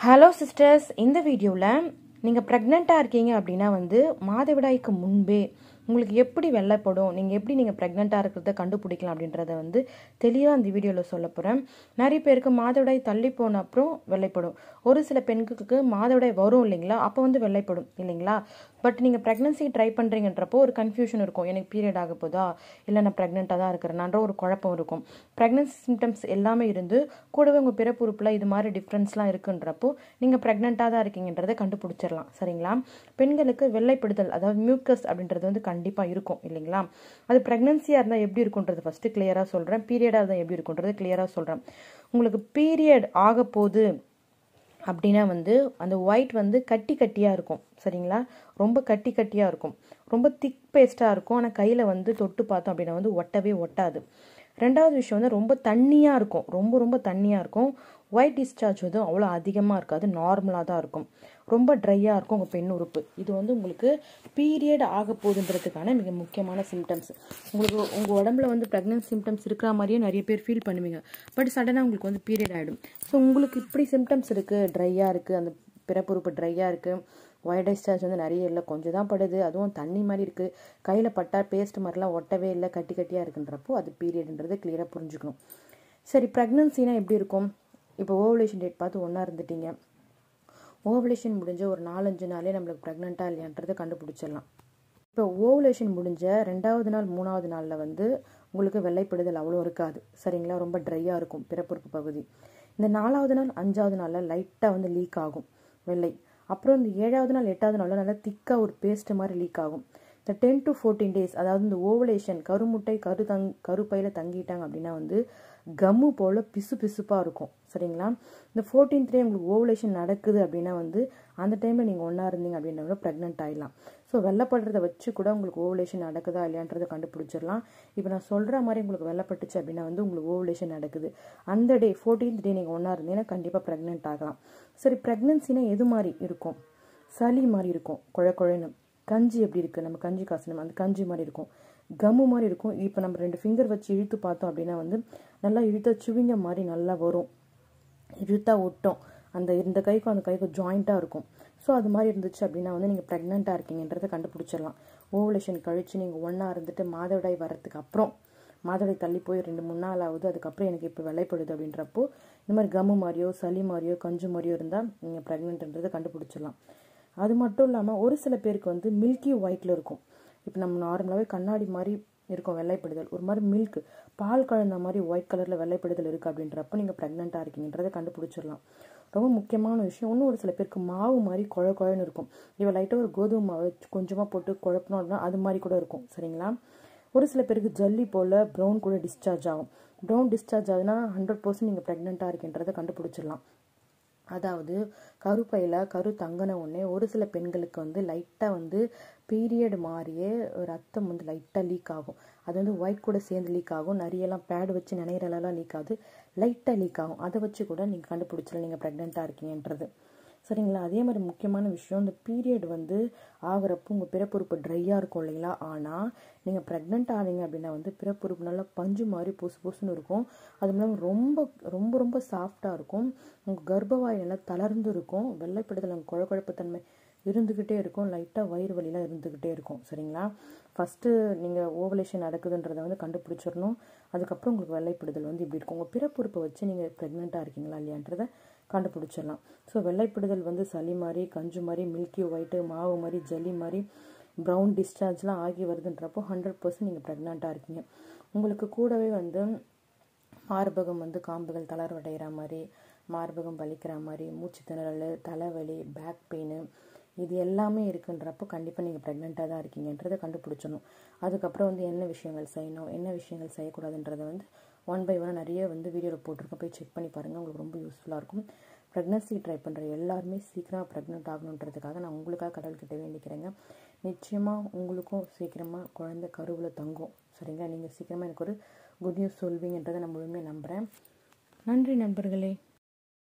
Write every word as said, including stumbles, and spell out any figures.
Hello sisters, இந்த வீடியோவில் நீங்கள் ப்ரெக்னெண்ட்டாக இருக்கீங்க அப்படின்னா வந்து மாதவிடாய்க்கு முன்பே உங்களுக்கு எப்படி வெள்ளைப்படும், நீங்கள் எப்படி நீங்கள் ப்ரெக்னெண்ட்டாக இருக்கிறத கண்டுபிடிக்கலாம் அப்படின்றத வந்து தெளிவாக இந்த வீடியோவில் சொல்ல போகிறேன். நிறைய பேருக்கு மாதவிடாய் தள்ளி போன அப்புறம் வெள்ளைப்படும். ஒரு சில பெண்களுக்கு மாதவிடாய் வரும் இல்லைங்களா, அப்போ வந்து வெள்ளைப்படும் இல்லைங்களா. பட் நீங்கள் ப்ரெக்னன்சி ட்ரை பண்ணுறீங்கன்றப்போ ஒரு கன்ஃபியூஷன் இருக்கும். எனக்கு பீரியட் ஆக போதா, இல்லை நான் ப்ரெக்னெண்ட்டாக தான் இருக்கிறேன்னான்ற ஒரு குழப்பம் இருக்கும். ப்ரெக்னன்சி சிம்டம்ஸ் எல்லாமே இருந்து கூடவே உங்கள் பிறப்புறுப்பில் இது மாதிரி டிஃப்ரென்ஸ்லாம் இருக்குன்றப்போ நீங்கள் ப்ரெக்னெண்ட்டாக தான் இருக்கீங்கன்றதை கண்டுபிடிச்சிடலாம். சரிங்களா. பெண்களுக்கு வெள்ளைப்படுதல், அதாவது மியூக்கஸ் அப்படின்றது வந்து கண்டிப்பாக இருக்கும் இல்லைங்களா. அது ப்ரெக்னன்சியாக இருந்தால் எப்படி இருக்குன்றது ஃபஸ்ட்டு கிளியராக சொல்கிறேன். பீரியடாக இருந்தால் எப்படி இருக்குன்றது கிளியராக சொல்கிறேன். உங்களுக்கு பீரியட் ஆக போகுது அப்படின்னா வந்து அந்த ஒயிட் வந்து கட்டி கட்டியாக இருக்கும். சரிங்களா. ரொம்ப கட்டி கட்டியாக இருக்கும், ரொம்ப திக் பேஸ்ட்டாக இருக்கும். ஆனால் கையில் வந்து தொட்டு பார்த்தோம் அப்படின்னா வந்து ஒட்டவே ஒட்டாது. ரெண்டாவது விஷயம் வந்து ரொம்ப தண்ணியாக இருக்கும், ரொம்ப ரொம்ப தண்ணியாக இருக்கும். ஒயிட் டிஸ்சார்ஜ் வந்து அவ்வளோ அதிகமாக இருக்காது, நார்மலாக தான் இருக்கும். ரொம்ப ட்ரையாக இருக்கும் உங்கள் பெண் உறுப்பு. இது வந்து உங்களுக்கு பீரியட் ஆக போகுதுன்றதுக்கான மிக முக்கியமான சிம்டம்ஸ். உங்களுக்கு உங்கள் உடம்புல வந்து ப்ரெக்னன்சி சிம்டம்ஸ் இருக்கிற மாதிரியே நிறைய பேர் ஃபீல் பண்ணுவீங்க. பட் சடனாக உங்களுக்கு வந்து பீரியட் ஆகிடும். ஸோ உங்களுக்கு இப்படி சிம்டம்ஸ் இருக்குது, ட்ரையாக இருக்குது, அந்த பிறப்புறுப்பு ட்ரையாக இருக்குது, ஒயிட் டிஸ்சார்ஜ் வந்து நிறைய இல்லை, கொஞ்சம் தான் படுது, அதுவும் தண்ணி மாதிரி இருக்குது, கையில் பட்டா பேஸ்ட் மாதிரிலாம் ஒட்டவே இல்லை, கட்டி கட்டியாக இருக்குன்றப்போ அது பீரியட்ன்றது கிளியராக புரிஞ்சுக்கணும். சரி, ப்ரெக்னன்சினா எப்படி இருக்கும்? இப்போ ஓவலேஷன் டேட் பார்த்து ஒன்றா இருந்துட்டீங்க. ஓவலேஷன் முடிஞ்ச ஒரு நாலஞ்சு நாளே நம்மளுக்கு ப்ரெக்னெண்ட்டாக இல்லையான்றதை கண்டுபிடிச்சிடலாம். இப்போ ஓவலேஷன் முடிஞ்ச ரெண்டாவது நாள் மூணாவது நாளில் வந்து உங்களுக்கு வெள்ளைப்படுதல் அவ்வளோ இருக்காது. சரிங்களா. ரொம்ப ட்ரையாக இருக்கும் பிறப்புறுப்பு பகுதி. இந்த நாலாவது நாள் அஞ்சாவது நாளில் லைட்டாக வந்து லீக் ஆகும் வெள்ளை. அப்புறம் இந்த ஏழாவது நாள் எட்டாவது நாளில் நல்லா திக்காக ஒரு பேஸ்ட் மாதிரி லீக் ஆகும். இந்த டென் டு ஃபோர்டீன் டேஸ், அதாவது இந்த ஓவலேஷன் கருமுட்டை கரு தங் கருப்பையில் தங்கிட்டாங்க அப்படின்னா வந்து கம்மு போல் பிசு பிசுப்பாக இருக்கும். சரிங்களா. இந்த ஃபோர்டீன்த்லேயே உங்களுக்கு ஓவலேஷன் நடக்குது அப்படின்னா வந்து அந்த டைமில் நீங்கள் ஒன்றா இருந்தீங்க அப்படின்னா ப்ரெக்னென்ட் ஆகிடலாம். ஸோ வெள்ளைப்படுறத வச்சு கூட உங்களுக்கு ஓவலேஷன் நடக்குதா இல்லையான்றதை கண்டுபிடிச்சிடலாம். இப்போ நான் சொல்கிற மாதிரி உங்களுக்கு வெள்ளைப்பட்டுச்சு அப்படின்னா வந்து உங்களுக்கு ஓவலேஷன் நடக்குது. அந்த டே ஃபோர்டீன்த் டே நீங்கள் ஒன்றா இருந்தீங்கன்னா கண்டிப்பாக ப்ரெக்னென்ட் ஆகலாம். சரி, ப்ரெக்னன்சினா எது மாதிரி இருக்கும்? சளி மாதிரி இருக்கும், குழ குழன்னு. கஞ்சி எப்படி இருக்குது, நம்ம கஞ்சி காசணும், அந்த கஞ்சி மாதிரி இருக்கும், கம்மு மாதிரி இருக்கும். இப்போ நம்ம ரெண்டு ஃபிங்கர் வச்சு இழுத்து பார்த்தோம் அப்படின்னா வந்து நல்லா இழுத்தா சுவிங்க மாதிரி நல்லா வரும், இழுத்தா ஒட்டும். அந்த இந்த கைக்கும் அந்த கைக்கும் ஜாயிண்ட்டாக இருக்கும். ஸோ அது மாதிரி இருந்துச்சு அப்படின்னா வந்து நீங்கள் ப்ரெக்னெண்ட்டாக இருக்கீங்கன்றதை கண்டுபிடிச்சிடலாம். ஓவலேஷன் கழித்து நீங்கள் ஒன்றா இருந்துட்டு மாதவிடாய் வர்றதுக்கு அப்புறம், மாதவிடாய் தள்ளி போய் ரெண்டு மூணு நாள் ஆகுது, அதுக்கப்புறம் எனக்கு இப்போ வெள்ளைப்படுது அப்படின்றப்போ இந்த மாதிரி கம்மு மாதிரியோ சளி மாதிரியோ கஞ்சு மாதிரியோ இருந்தால் நீங்கள் ப்ரெக்னென்ட்ன்றதை கண்டுபிடிச்சிடலாம். அது மட்டும் இல்லாமல் ஒரு சில பேருக்கு வந்து மில்கி ஒயிட்டில் இருக்கும். இப்போ நம்ம நார்மலாகவே கண்ணாடி மாதிரி இருக்கும் வெள்ளைப்படுதல், ஒரு மாதிரி மில்க் பால் கலந்த மாதிரி ஒயிட் கலரில் வெள்ளைப்படுதல் இருக்குது அப்படின்றப்போ நீங்கள் ப்ரெக்னெண்ட்டாக இருக்கீங்கன்றதை கண்டுபிடிச்சிடலாம். ரொம்ப முக்கியமான விஷயம், இன்னும் ஒரு சில பேருக்கு மாவு மாதிரி குழ குழன்னு இருக்கும். இவன் லைட்டாக ஒரு கோதுமை மாவு கொஞ்சமாக போட்டு குழப்பணும் அப்படின்னா அது மாதிரி கூட இருக்கும். சரிங்களா. ஒரு சில பேருக்கு ஜல்லி போல் ப்ரௌன் கூட டிஸ்சார்ஜ் ஆகும். ப்ரௌன் டிஸ்சார்ஜ் ஆகுதுன்னா ஹண்ட்ரட் பர்சன்ட் நீங்கள் ப்ரெக்னெண்ட்டாக இருக்கின்றதை கண்டுபிடிச்சிடலாம். அதாவது கருப்பையில் கரு தங்கின உடனே ஒரு சில பெண்களுக்கு வந்து லைட்டாக வந்து பீரியட் மாதிரியே ரத்தம் வந்து லைட்டாக லீக் ஆகும். அது வந்து ஒயிட் கூட சேர்ந்து லீக் ஆகும். நிறையெல்லாம் பேட் வச்சு நினைறலாம் லீக் ஆகுது, லைட்டாக லீக் ஆகும். அதை வச்சு கூட நீங்கள் கண்டுபிடிச்சிடலாம் நீங்கள் ப்ரெக்னெண்ட்டாக இருக்கீங்கன்றது. சரிங்களா. அதே மாதிரி முக்கியமான விஷயம், இந்த பீரியட் வந்து ஆகிறப்போ உங்கள் பிறப்புறுப்பு ட்ரையாக இருக்கும் இல்லைங்களா. ஆனால் நீங்கள் ப்ரெக்னென்ட் ஆனீங்க அப்படின்னா வந்து பிறப்புறுப்பு நல்லா பஞ்சு மாதிரி பொசு பொசுன்னு இருக்கும். அது இல்லாமல் ரொம்ப ரொம்ப ரொம்ப சாஃப்டாக இருக்கும். உங்கள் கர்ப்பவாய் நல்லா தளர்ந்து இருக்கும். வெள்ளைப்படுதல் அந்த குழ குழப்பத்தன்மை இருந்துக்கிட்டே இருக்கும். லைட்டாக வயிறு வலிலாம் இருந்துக்கிட்டே இருக்கும். சரிங்களா. ஃபஸ்ட்டு நீங்கள் ஓவலேஷன் நடக்குதுன்றதை வந்து கண்டுபிடிச்சிடணும். அதுக்கப்புறம் உங்களுக்கு வெள்ளைப்படுதல் வந்து இப்படி இருக்கும். உங்கள் பிறப்புறுப்பை வச்சு நீங்கள் ப்ரெக்னெண்ட்டாக இருக்கீங்களா இல்லையான்றதை கண்டுபிடிச்சிடலாம். ஸோ வெள்ளைப்படுதல் வந்து சளி மாதிரி கஞ்சு மாதிரி மில்கி ஒயிட்டு மாவு மாதிரி ஜல்லி மாதிரி ப்ரௌன் டிஸ்சார்ஜ்லாம் ஆகி வருதுன்றப்போ ஹண்ட்ரட் பர்சன்ட் நீங்கள் ப்ரெக்னெண்ட்டாக இருக்கீங்க. உங்களுக்கு கூடவே வந்து மார்பகம் வந்து காம்புகள் தளர்வடைகிற மாதிரி, மார்பகம் வலிக்கிற மாதிரி, மூச்சு திணறல், தலைவலி, பேக் பெயின், இது எல்லாமே இருக்குன்றப்போ கண்டிப்பாக நீங்கள் ப்ரெக்னெண்ட்டாக தான் இருக்கீங்கன்றதை கண்டுபிடிச்சிடணும். அதுக்கப்புறம் வந்து என்ன விஷயங்கள் செய்யணும், என்ன விஷயங்கள் செய்யக்கூடாதுன்றதை வந்து ஒன் பை ஒன் நிறைய வந்து வீடியோவில் போட்டிருக்கேன், போய் செக் பண்ணி பாருங்கள், உங்களுக்கு ரொம்ப யூஸ்ஃபுல்லாக இருக்கும். ப்ரெக்னன்சி ட்ரை பண்ணுற எல்லாருமே சீக்கிரமாக ப்ரெக்னென்ட் ஆகணுன்றதுக்காக நான் உங்களுக்காக கடவுள்கிட்ட வேண்டிக்கிறேங்க. நிச்சயமாக உங்களுக்கும் சீக்கிரமாக குழந்தை கருவில் தங்கும். சரிங்களா. நீங்கள் சீக்கிரமாக எனக்கு ஒரு குட் நியூஸ் சொல்வீங்கன்றதை நான் முழுமையாக நம்புகிறேன். நன்றி நண்பர்களே.